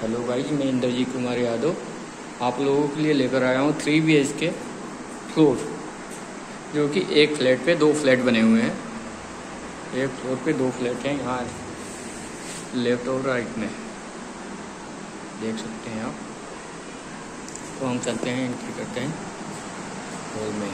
Hello guys, मैं इंद्रजीत कुमार यादव आप लोगों के लिए लेकर आया हूँ 3 BHK फ्लोर, जो कि एक फ्लैट पे 2 फ्लैट बने हुए हैं। एक फ्लोर पे 2 फ्लैट हैं, यहाँ लेफ्ट और राइट में देख सकते हैं आप। तो हम चलते हैं, एंट्री करते हैं हॉल में।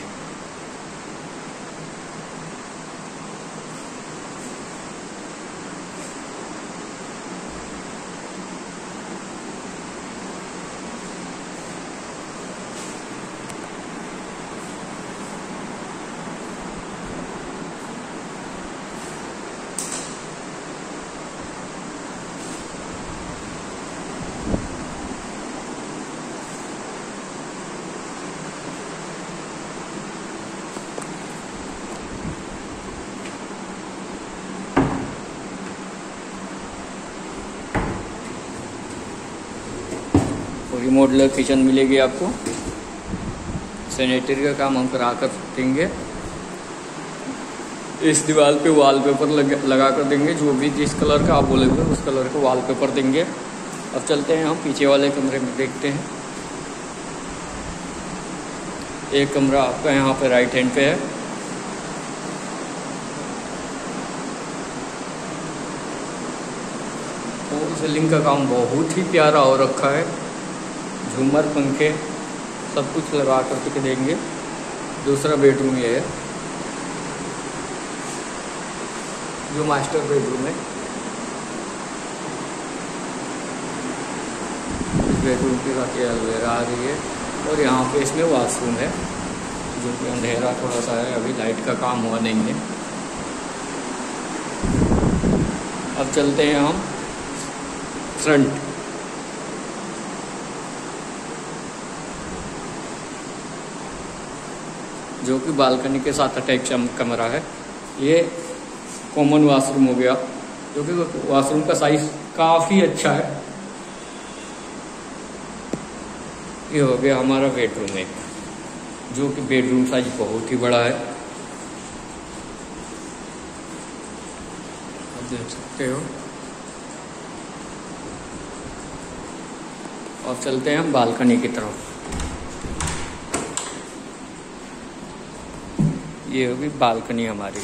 रिमॉडलर किचन मिलेगी आपको। सैनिटरी का काम हम करा कर देंगे। इस दीवार पे वॉलपेपर लगा कर देंगे, जो भी जिस कलर का आप बोलेंगे उस कलर का वॉलपेपर देंगे। अब चलते हैं हम पीछे वाले कमरे में, देखते हैं। एक कमरा आपका यहाँ पे राइट हैंड पे है। और सीलिंग का काम बहुत ही प्यारा हो रखा है, झूमर पंखे सब कुछ लगा कर देंगे। दूसरा बेडरूम ये है, जो मास्टर बेडरूम है। इस बेडरूम की काफ़ी अलवेरा आ रही है, और यहाँ पे इसमें वॉशरूम है, जो कि अंधेरा थोड़ा सा है, अभी लाइट का काम हुआ नहीं है। अब चलते हैं हम फ्रंट। जो कि बालकनी के साथ अटैच कमरा है। ये कॉमन वॉशरूम हो गया, जो कि वॉशरूम का साइज काफ़ी अच्छा है। ये हो गया हमारा बेडरूम एक, जो कि बेडरूम साइज बहुत ही बड़ा है, आप देख सकते हो। अब चलते हैं हम बालकनी की तरफ। ये होगी बालकनी हमारी,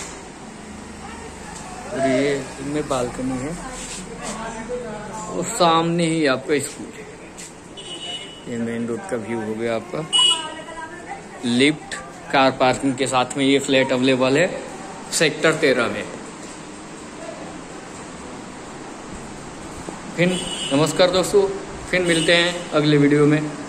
और ये इनमें बालकनी है, और सामने ही आपका स्कूल है। ये मेन रोड का व्यू हो गया आपका। लिफ्ट, कार पार्किंग के साथ में ये फ्लैट अवेलेबल है सेक्टर 13 में। फिर नमस्कार दोस्तों, फिर मिलते हैं अगले वीडियो में।